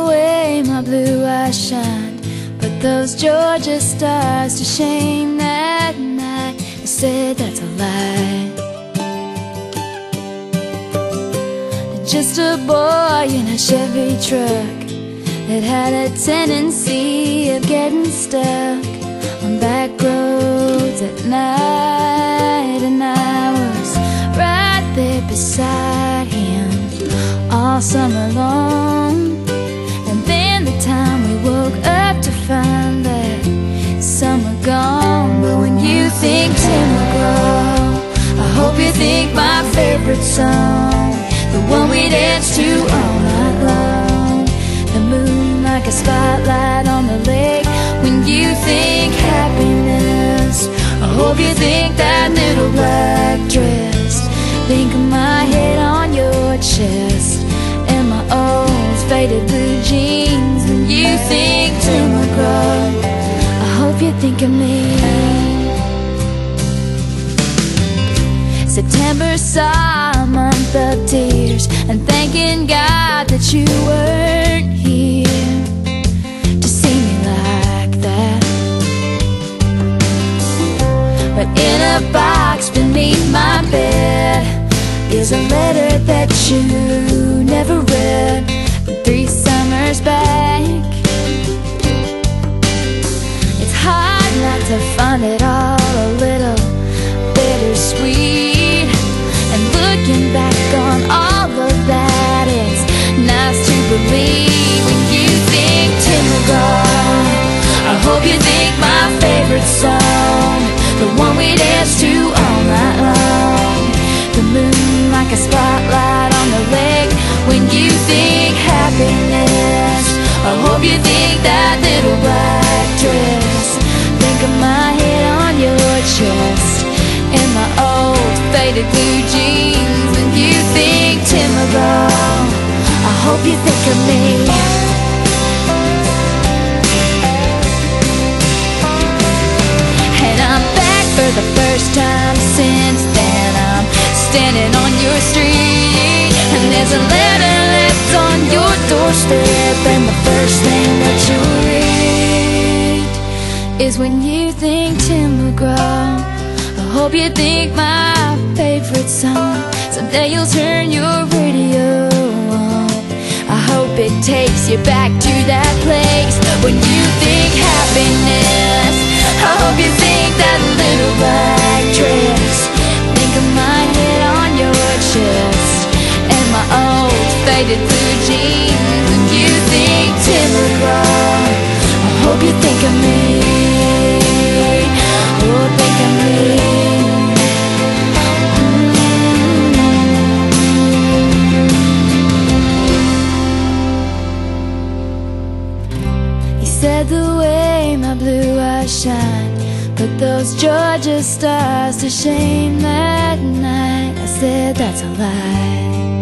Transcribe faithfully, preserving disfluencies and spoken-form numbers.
the way my blue eyes shined, put those Georgia stars to shame that night. I said that's a lie. Just a boy in a Chevy truck that had a tendency of getting stuck on back roads at night, and I was right there beside him all summer long. And then the time we woke up to find that summer gone. But when you think Tim McGraw, I hope you think my favorite song, the one we danced to all night long. The moon like a spotlight on the lake. When you think happiness, I hope you think that little black dress. Think of my head on your chest and my old faded blue jeans. When you think Tim McGraw, I hope you think of me. September saw a month of tears, and thanking God that you weren't here to see me like that. But in a box beneath my bed is a letter that you never read from three summers back. It's hard not to find it all a little bittersweet, and looking back on all of that, it's nice to believe. When you think Tim McGraw, I hope you think my favorite song, the one we danced to all night long. The moon like a spotlight on the lake. When you think happiness, I hope you think that little black dress. Think of my head on your chest and my old faded blue jeans. When you think Tim McGraw, I hope you think of me. And I'm back for the first time since then. I'm standing on your street, and there's a letter left on your doorstep, and the first thing that you read is when you think Tim McGraw, I hope you think my favorite song. Someday you'll turn your radio on. I hope it takes you back to that place. When you think happiness, I hope you think that little black dress. Think of my head on your chest and my old faded blue jeans. When you think Tim McGraw, I hope you think of me. Oh, think of me. Said the way my blue eyes shine, put those Georgia stars to shame that night. I said that's a lie.